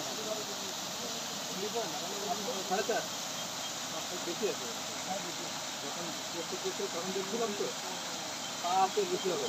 বেশি আছে যখন তখন দেখছিলাম তো তাতে বেশি হবে